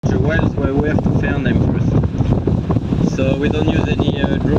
the wells where we have to find them first. So we don't use any drone